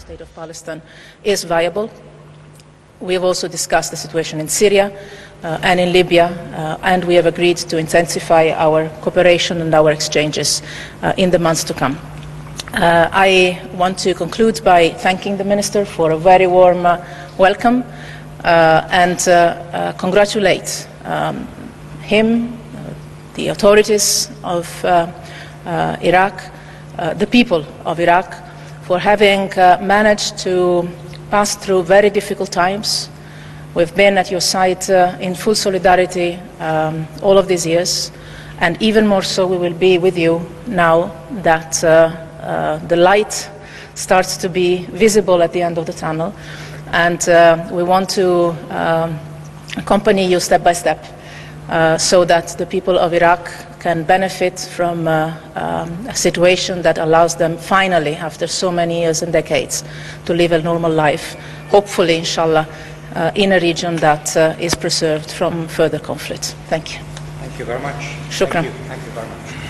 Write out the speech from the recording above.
state of Palestine is viable. We have also discussed the situation in Syria and in Libya, and we have agreed to intensify our cooperation and our exchanges in the months to come. I want to conclude by thanking the Minister for a very warm welcome and congratulate him, the authorities of Iraq, the people of Iraq, for having managed to pass through very difficult times. We've been at your side in full solidarity all of these years, and even more so we will be with you now that the light starts to be visible at the end of the tunnel, and we want to accompany you step by step so that the people of Iraq can benefit from a situation that allows them finally, after so many years and decades, to live a normal life, hopefully, inshallah, in a region that is preserved from further conflict. Thank you. Thank you very much. Shukran. Thank you very much.